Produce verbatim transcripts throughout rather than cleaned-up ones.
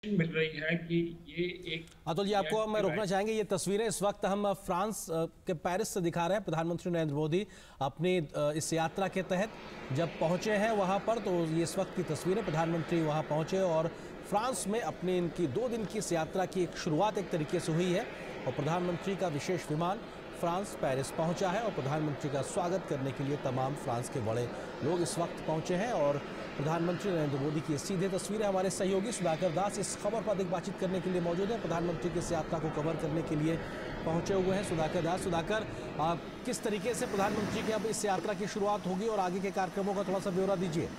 मिल रही है कि ये एक अतुल जी, आपको हम रोकना चाहेंगे। ये तस्वीरें इस वक्त हम फ्रांस के पेरिस से दिखा रहे हैं। प्रधानमंत्री नरेंद्र मोदी अपनी इस यात्रा के तहत जब पहुंचे हैं वहां पर, तो ये इस वक्त की तस्वीरें, प्रधानमंत्री वहां पहुंचे और फ्रांस में अपनी इनकी दो दिन की इस यात्रा की एक शुरुआत एक तरीके से हुई है और प्रधानमंत्री का विशेष विमान फ्रांस पेरिस पहुंचा है और प्रधानमंत्री का स्वागत करने के लिए तमाम फ्रांस के बड़े लोग इस वक्त पहुंचे हैं। और प्रधानमंत्री नरेंद्र मोदी की सीधे तस्वीरें हमारे सहयोगी सुधाकर दास इस खबर पर अधिक बातचीत करने के लिए मौजूद हैं। प्रधानमंत्री की इस यात्रा को कवर करने के लिए पहुंचे हुए हैं सुधाकर दास। सुधाकर, किस तरीके से प्रधानमंत्री की अब इस यात्रा की शुरुआत होगी और आगे के कार्यक्रमों का थोड़ा सा ब्यौरा दीजिए।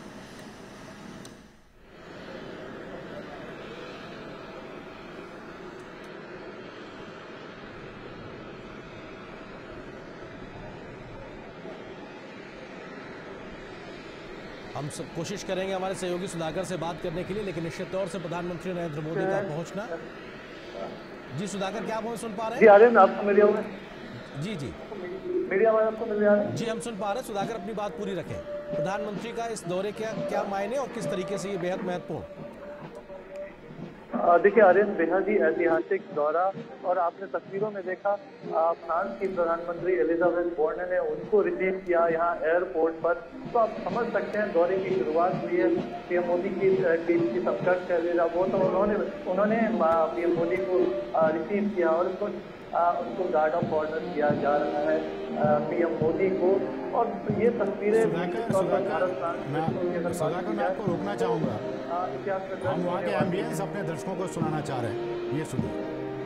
हम सब कोशिश करेंगे हमारे सहयोगी सुधाकर से बात करने के लिए, लेकिन निश्चित तौर से प्रधानमंत्री नरेंद्र मोदी का पहुंचना। जी सुधाकर, क्या आप हमें सुन पा रहे हैं? जी आर्यन, आपको मेरी आवाज? जी जी मेरी आवाज आपको मिल रही है? जी हम सुन पा रहे हैं। सुधाकर, अपनी बात पूरी रखें। प्रधानमंत्री का इस दौरे क्या क्या मायने और किस तरीके से ये बेहद महत्वपूर्ण? देखिए आर्यन, बेहद ही ऐतिहासिक दौरा, और आपने तस्वीरों में देखा फ्रांस की प्रधानमंत्री एलिजाबेथ बोर्न ने उनको रिसीव किया यहाँ एयरपोर्ट पर। तो आप समझ सकते हैं दौरे की शुरुआत हुई है पीएम मोदी की टीम की समकक्ष एलिजाबेथ बोर्न, तो उन्होंने उन्होंने पीएम मोदी को रिसीव किया और उसको उनको गार्ड ऑफ ऑनर दिया जा रहा है पीएम मोदी को। और ये तस्वीरें मैं सुधाकर मैं आपको रोकना चाहूँगा। हम वहाँ के एम्बियंस अपने दर्शकों को सुनाना चाह रहे हैं, ये सुनिए।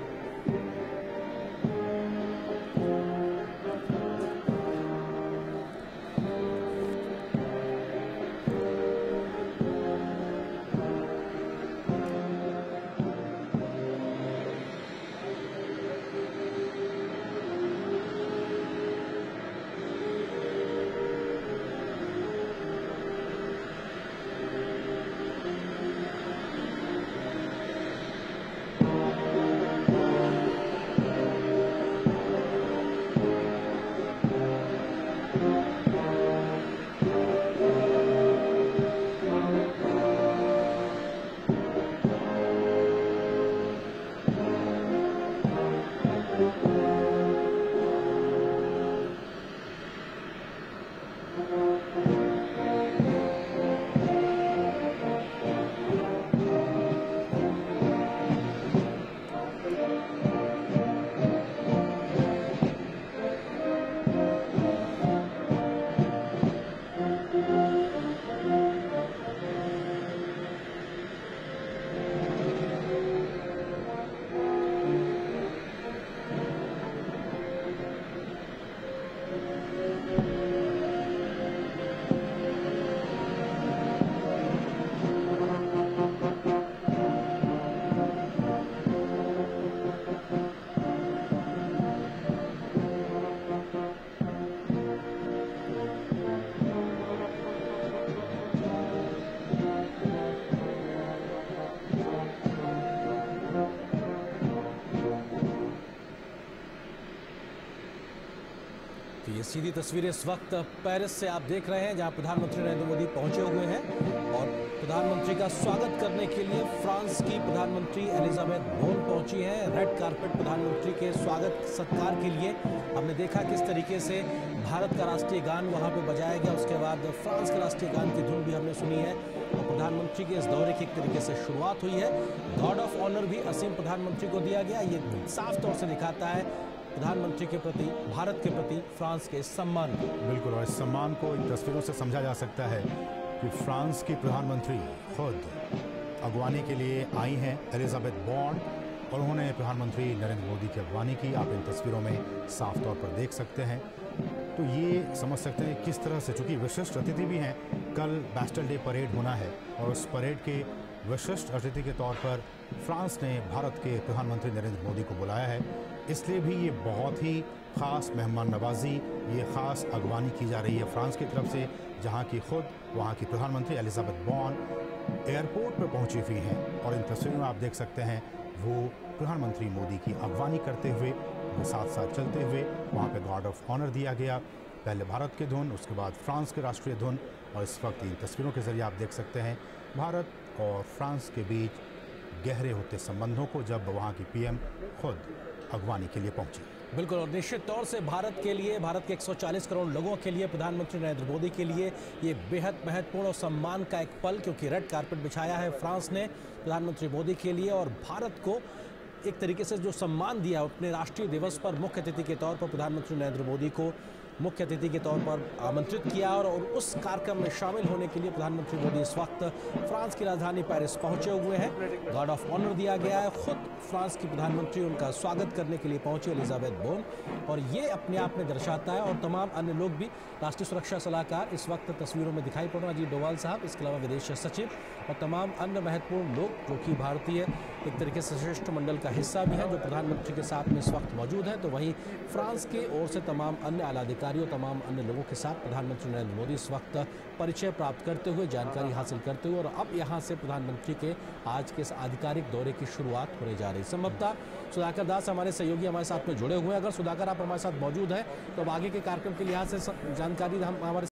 सीधी तस्वीरें इस वक्त पेरिस से आप देख रहे हैं, जहां प्रधानमंत्री नरेंद्र मोदी पहुंचे हुए हैं और प्रधानमंत्री का स्वागत करने के लिए फ्रांस की प्रधानमंत्री एलिजाबेथ बोर्न पहुंची हैं। रेड कारपेट प्रधानमंत्री के स्वागत सत्कार के लिए हमने देखा किस तरीके से भारत का राष्ट्रीय गान वहां पे बजाया गया, उसके बाद फ्रांस के राष्ट्रीय गान की धुन भी हमने सुनी है और प्रधानमंत्री के इस दौरे की एक तरीके से शुरुआत हुई है। गार्ड ऑफ ऑनर भी असीम प्रधानमंत्री को दिया गया। ये साफ तौर से दिखाता है प्रधानमंत्री के प्रति, भारत के प्रति फ्रांस के सम्मान को। बिल्कुल, और इस सम्मान को इन तस्वीरों से समझा जा सकता है कि फ्रांस की प्रधानमंत्री खुद अगवानी के लिए आई हैं, एलिजाबेथ बोर्न, और उन्होंने प्रधानमंत्री नरेंद्र मोदी की अगवानी की। आप इन तस्वीरों में साफ तौर पर देख सकते हैं। तो ये समझ सकते हैं किस तरह से, चूँकि विशिष्ट अतिथि भी हैं, कल बैस्टिल डे परेड होना है और उस परेड के विशिष्ट अतिथि के तौर पर फ्रांस ने भारत के प्रधानमंत्री नरेंद्र मोदी को बुलाया है। इसलिए भी ये बहुत ही ख़ास मेहमान नवाजी, ये ख़ास अगवानी की जा रही है फ्रांस की तरफ से, जहाँ की खुद वहाँ की प्रधानमंत्री एलिजाबेथ बोर्न एयरपोर्ट पर पहुँची हुई हैं। और इन तस्वीरों में आप देख सकते हैं वो प्रधानमंत्री मोदी की अगवानी करते हुए, वो साथ साथ चलते हुए, वहाँ पे गार्ड ऑफ ऑनर दिया गया, पहले भारत के धुन, उसके बाद फ्रांस के राष्ट्रीय धुन। और इस वक्त इन तस्वीरों के ज़रिए आप देख सकते हैं भारत और फ्रांस के बीच गहरे होते संबंधों को जब वहाँ की पीएम खुद अगवानी के लिए पहुंची। बिल्कुल, और निश्चित तौर से भारत के लिए, भारत के एक सौ चालीस करोड़ लोगों के लिए, प्रधानमंत्री नरेंद्र मोदी के लिए ये बेहद महत्वपूर्ण और सम्मान का एक पल, क्योंकि रेड कारपेट बिछाया है फ्रांस ने प्रधानमंत्री मोदी के लिए और भारत को एक तरीके से जो सम्मान दिया अपने राष्ट्रीय दिवस पर मुख्य अतिथि के तौर पर प्रधानमंत्री नरेंद्र मोदी को मुख्य अतिथि के तौर पर आमंत्रित किया और, और उस कार्यक्रम में शामिल होने के लिए प्रधानमंत्री मोदी इस वक्त फ्रांस की राजधानी पेरिस पहुंचे हुए हैं। गार्ड ऑफ ऑनर दिया गया है, खुद फ्रांस की प्रधानमंत्री उनका स्वागत करने के लिए पहुंचे एलिजाबेथ बोर्न, और ये अपने आप में दर्शाता है, और तमाम अन्य लोग भी, राष्ट्रीय सुरक्षा सलाहकार इस वक्त तस्वीरों में दिखाई पड़ रहे हैं, अजीत डोभाल साहब, इसके अलावा विदेश सचिव और तमाम अन्य महत्वपूर्ण लोग जो कि भारतीय एक तरीके से शिष्टमंडल का हिस्सा भी है, जो प्रधानमंत्री के साथ में इस वक्त मौजूद है। तो वहीं फ्रांस की ओर से तमाम अन्य आला अधिकारियों, तमाम अन्य लोगों के साथ प्रधानमंत्री नरेंद्र मोदी इस वक्त परिचय प्राप्त करते हुए, जानकारी हासिल करते हुए, और अब यहाँ से प्रधानमंत्री के आज के इस आधिकारिक दौरे की शुरुआत होने जा रही। संभवतः सुधाकर दास हमारे सहयोगी हमारे साथ में जुड़े हुए हैं। अगर सुधाकर आप हमारे साथ मौजूद हैं तो अब आगे के कार्यक्रम के लिहाज से जानकारी हम हमारे